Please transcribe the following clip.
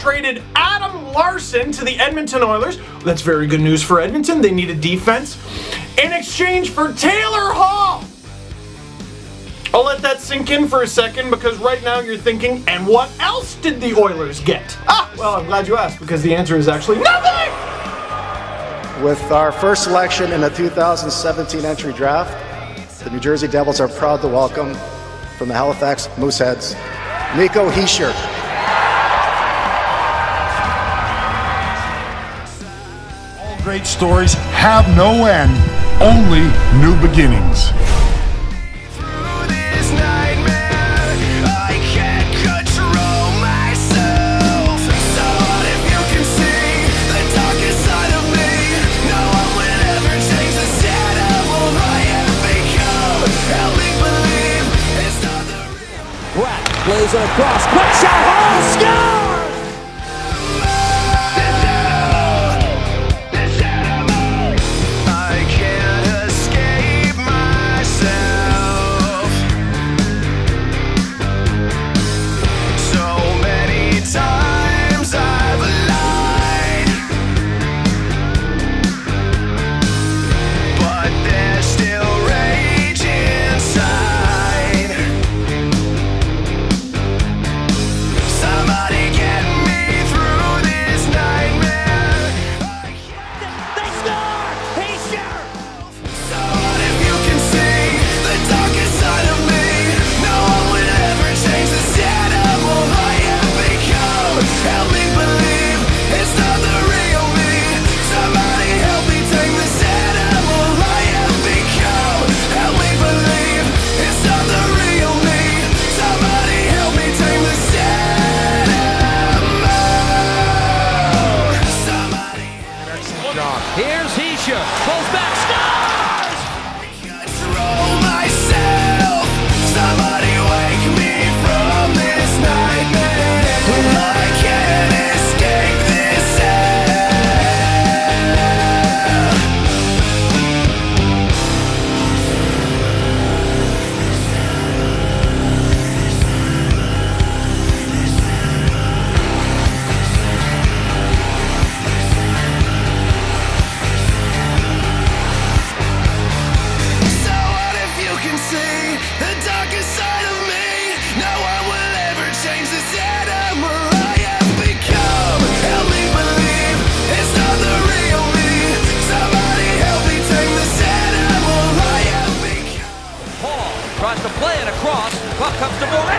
traded Adam Larson to the Edmonton Oilers. That's very good news for Edmonton. They need a defense in exchange for Taylor Hall. I'll let that sink in for a second because right now you're thinking, and what else did the Oilers get? Well, I'm glad you asked because the answer is actually nothing! With our first selection in the 2017 entry draft, the New Jersey Devils are proud to welcome from the Halifax Mooseheads, Nico Hischier. All great stories have no end, only new beginnings. Plays it across, quick shot, Hall scores! I can't escape myself. So many times I've lied, but there's still rage inside. Here's Hischier, pulls back, scores! Control myself. Somebody wake me from this nightmare. I can't escape this Tries to play it across, puck comes to Moret.